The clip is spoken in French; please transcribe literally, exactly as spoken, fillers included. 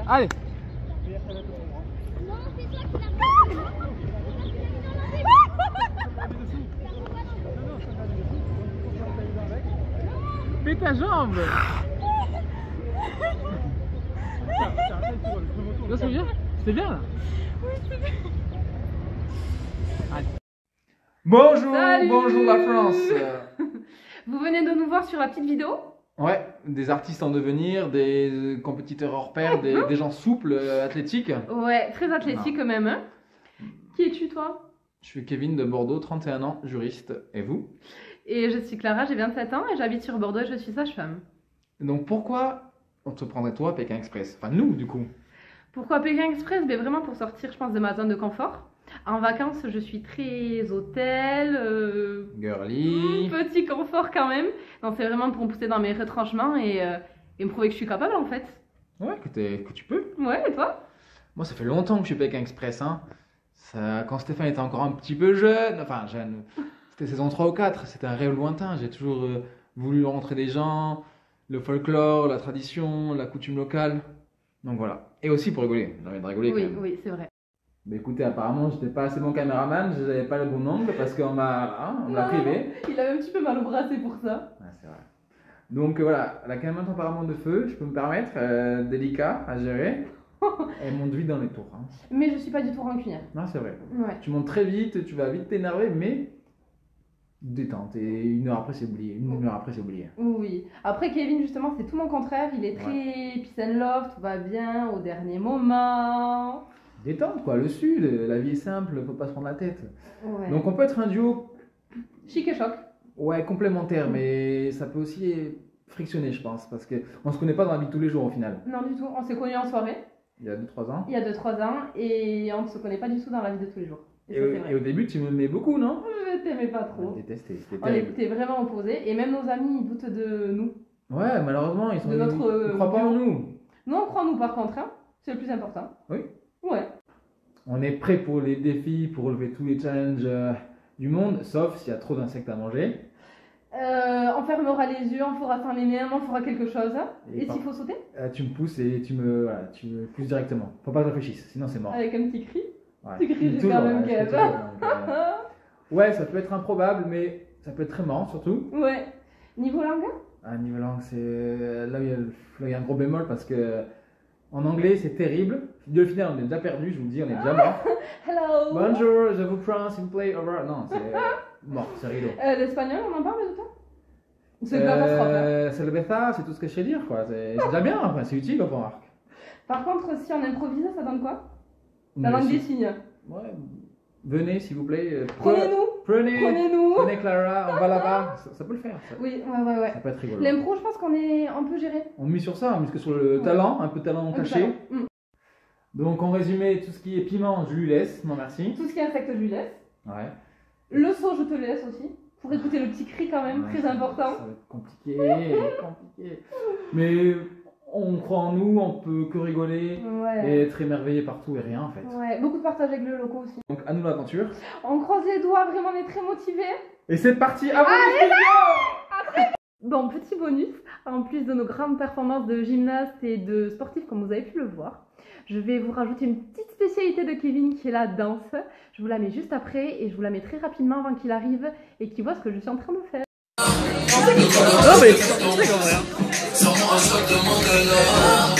Allez. Fais ta jambe. C'était bien là. Oui, c'est bien. Allez. Bonjour, Salut. bonjour la France. Vous venez de nous voir sur la petite vidéo? Ouais, des artistes en devenir, des compétiteurs hors pair, des, des gens souples, euh, athlétiques. Ouais, très athlétique Non. même. Hein. Qui es-tu toi? Je suis Kevin de Bordeaux, trente et un ans, juriste. Et vous? Et je suis Clara, j'ai vingt-sept ans et j'habite sur Bordeaux et je suis sage-femme. Donc pourquoi on te prendrait toi à Pékin Express? Enfin nous du coup. Pourquoi Pékin Express? Ben vraiment pour sortir, je pense, de ma zone de confort. En vacances, je suis très hôtel, euh, Girly. petit confort quand même. Donc c'est vraiment pour me pousser dans mes retranchements et, euh, et me prouver que je suis capable en fait. Ouais, que, t'es- que tu peux. Ouais, et toi? Moi ça fait longtemps que je suis Pékin Express. Hein. Ça, quand Stéphane était encore un petit peu jeune, enfin jeune, c'était saison trois ou quatre, c'était un rêve lointain. J'ai toujours euh, voulu rencontrer des gens, le folklore, la tradition, la coutume locale. Donc voilà. Et aussi pour rigoler, j'ai envie de rigoler quand Oui, même. oui, c'est vrai. Mais écoutez, apparemment, j'étais pas assez bon caméraman, je n'avais pas le bon angle parce qu'on m'a hein, on m'a Non, privé. Il avait un petit peu mal au bras, c'est pour ça. Ouais, c'est vrai. Donc euh, voilà, la caméra tempérament de feu, je peux me permettre, euh, délicat à gérer. Elle monte vite dans les tours. Hein. Mais je suis pas du tout rancunière. Non, c'est vrai. Ouais. Tu montes très vite, tu vas vite t'énerver, mais détente. Et une heure après, c'est oublié. Une heure après, c'est oublié. Oui. Après, Kevin, justement, c'est tout mon contraire. Il est très peace and love, tout va bien au dernier moment. Détente, quoi. Le sud, la vie est simple, faut pas se prendre la tête. Ouais. Donc on peut être un duo, Chic et choc. ouais, complémentaire, mais ça peut aussi frictionner, je pense, parce qu'on se connaît pas dans la vie de tous les jours au final. Non, du tout. On s'est connus en soirée, Il y a deux trois ans. il y a deux trois ans, et on ne se connaît pas du tout dans la vie de tous les jours. Et, Et, ça, au- c'est et vrai. au début, tu m'aimais beaucoup, non? Je t'aimais pas Je trop. détestais, c'était On terrible. était vraiment opposés, et même nos amis, ils doutent de nous. Ouais, malheureusement, ils sont De notre, ils euh, croient pas en duo. nous. Nous, on croit en nous par contre, hein. C'est le plus important. Oui. Ouais. On est prêt pour les défis, pour relever tous les challenges euh, du monde, sauf s'il y a trop d'insectes à manger. Euh, on fermera les yeux, on fera sans les mains, on fera quelque chose. Hein. Et Et, par- s'il faut sauter? Euh, tu me pousses et tu me, voilà, tu me pousses directement. Faut pas que je réfléchisse, sinon c'est mort. Avec un petit cri. Ouais. tu cries jusqu'à Toujours, même ouais, je fais Kev. toujours, donc, euh, Ouais, ça peut être improbable, mais ça peut être très marrant surtout. Ouais. Niveau langue? À niveau langue, c'est là où il y a, le- là où il y a un gros bémol parce que en anglais c'est terrible. Au final, on est déjà perdu, je vous le dis, on est déjà mort. Hello. Bonjour, je vous prends s'il vous plaît, over. Non, c'est euh, mort, c'est rideau. Euh, L'espagnol, on en parle de tout? C'est une catastrophe. Hein. Euh, c'est le bêta, c'est tout ce que je sais dire, quoi. C'est c'est déjà bien, après, c'est utile, pour arc. Par contre, si on improvise, ça donne quoi? Mais La langue si- des signes. Ouais, venez s'il vous plaît. euh, pre- Prenez-nous. Prenez, Prenez-nous. prenez Clara, on va là-bas. Ça, ça peut le faire, ça. Oui, ouais, ouais, ouais. Ça peut être rigolo. L'impro, je pense qu'on est... on peut gérer. On mise sur ça, on mise que sur le talent, un peu de talent Un peu caché. talent. Mm. Donc, en résumé, tout ce qui est piment, je lui laisse. Non, merci. Tout ce qui est insecte, je lui laisse. Ouais. Le saut, je te le laisse aussi. Pour écouter le petit cri quand même, Ouais, très ça- important. Ça va être compliqué, compliqué. Mais on croit en nous, on peut que rigoler et Ouais. être émerveillé partout et rien en fait. Ouais, beaucoup de partage avec le loco aussi. Donc à nous l'aventure. On croise les doigts, vraiment, on est très motivés. Et c'est parti, à vous les vidéos. Bon, petit bonus, en plus de nos grandes performances de gymnastes et de sportifs comme vous avez pu le voir, je vais vous rajouter une petite spécialité de Kevin qui est la danse. Je vous la mets juste après et je vous la mets très rapidement avant qu'il arrive et qu'il voit ce que je suis en train de faire. Non mais c'est quand même.